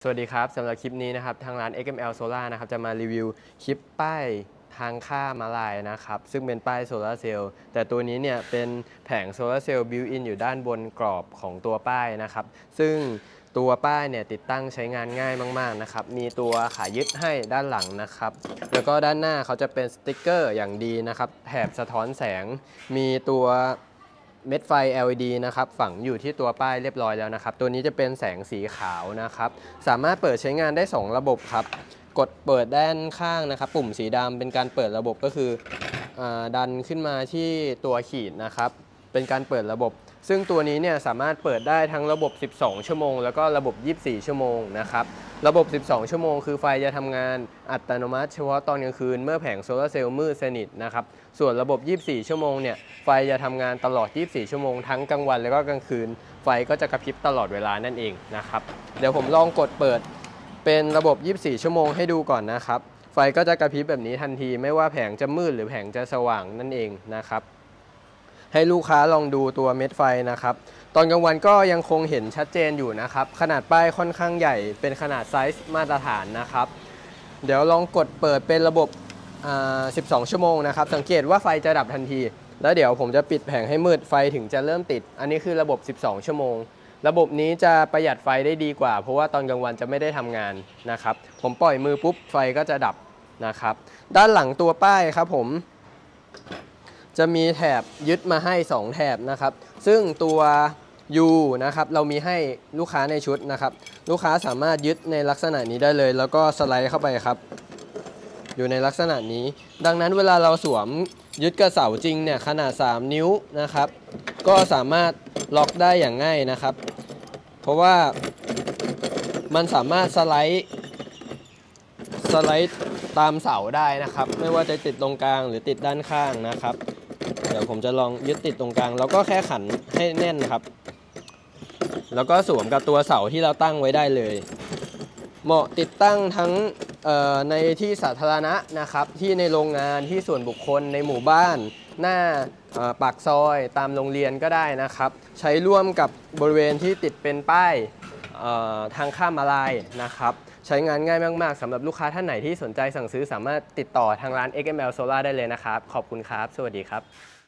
สวัสดีครับสำหรับคลิปนี้นะครับทางร้าน XML Solar นะครับจะมารีวิวคลิปป้ายทางข้ามม้าลายนะครับซึ่งเป็นป้ายโซลาร์เซลล์แต่ตัวนี้เนี่ยเป็นแผงโซลาร์เซลล์บิวอินอยู่ด้านบนกรอบของตัวป้ายนะครับซึ่งตัวป้ายเนี่ยติดตั้งใช้งานง่ายมากๆนะครับมีตัวขายึดให้ด้านหลังนะครับแล้วก็ด้านหน้าเขาจะเป็นสติ๊กเกอร์อย่างดีนะครับแถบสะท้อนแสงมีตัวเม็ดไฟ LED นะครับฝังอยู่ที่ตัวป้ายเรียบร้อยแล้วนะครับตัวนี้จะเป็นแสงสีขาวนะครับสามารถเปิดใช้งานได้2ระบบครับกดเปิดด้านข้างนะครับปุ่มสีดำเป็นการเปิดระบบก็คือดันขึ้นมาที่ตัวขีดนะครับเป็นการเปิดระบบซึ่งตัวนี้เนี่ยสามารถเปิดได้ทั้งระบบ12ชั่วโมงแล้วก็ระบบ24ชั่วโมงนะครับระบบ12ชั่วโมงคือไฟจะทำงานอัตโนมัติเฉพาะตอนกลางคืนเมื่อแผงโซลาร์เซลล์มืดสนิทนะครับส่วนระบบ24ชั่วโมงเนี่ยไฟจะทำงานตลอด24ชั่วโมงทั้งกลางวันแล้วก็กลางคืนไฟก็จะกระพริบตลอดเวลานั่นเองนะครับเดี๋ยวผมลองกดเปิดเป็นระบบ24ชั่วโมงให้ดูก่อนนะครับไฟก็จะกระพริบแบบนี้ทันทีไม่ว่าแผงจะมืดหรือแผงจะสว่างนั่นเองนะครับให้ลูกค้าลองดูตัวเม็ดไฟนะครับตอนกลางวันก็ยังคงเห็นชัดเจนอยู่นะครับขนาดป้ายค่อนข้างใหญ่เป็นขนาดไซส์มาตรฐานนะครับเดี๋ยวลองกดเปิดเป็นระบบ12ชั่วโมงนะครับสังเกตว่าไฟจะดับทันทีแล้วเดี๋ยวผมจะปิดแผงให้มืดไฟถึงจะเริ่มติดอันนี้คือระบบ12ชั่วโมงระบบนี้จะประหยัดไฟได้ดีกว่าเพราะว่าตอนกลางวันจะไม่ได้ทำงานนะครับผมปล่อยมือปุ๊บไฟก็จะดับนะครับด้านหลังตัวป้ายครับผมจะมีแถบยึดมาให้2แถบนะครับซึ่งตัว U นะครับเรามีให้ลูกค้าในชุดนะครับลูกค้าสามารถยึดในลักษณะนี้ได้เลยแล้วก็สไลด์เข้าไปครับอยู่ในลักษณะนี้ดังนั้นเวลาเราสวมยึดกับเสาจริงเนี่ยขนาด3นิ้วนะครับก็สามารถล็อกได้อย่างง่ายนะครับเพราะว่ามันสามารถสไลด์ตามเสาได้นะครับไม่ว่าจะติดตรงกลางหรือติดด้านข้างนะครับเดี๋ยวผมจะลองยึดติดตรงกลางแล้วก็แค่ขันให้แน่นครับแล้วก็สวมกับตัวเสาที่เราตั้งไว้ได้เลยเหมาะติดตั้งทั้งในที่สาธารณะนะครับที่ในโรงงานที่ส่วนบุคคลในหมู่บ้านหน้าปากซอยตามโรงเรียนก็ได้นะครับใช้ร่วมกับบริเวณที่ติดเป็นป้ายทางข้ามม้าลายนะครับใช้งานง่ายมากๆสำหรับลูกค้าท่านไหนที่สนใจสั่งซื้อสามารถติดต่อทางร้าน XML Solar ได้เลยนะครับขอบคุณครับสวัสดีครับ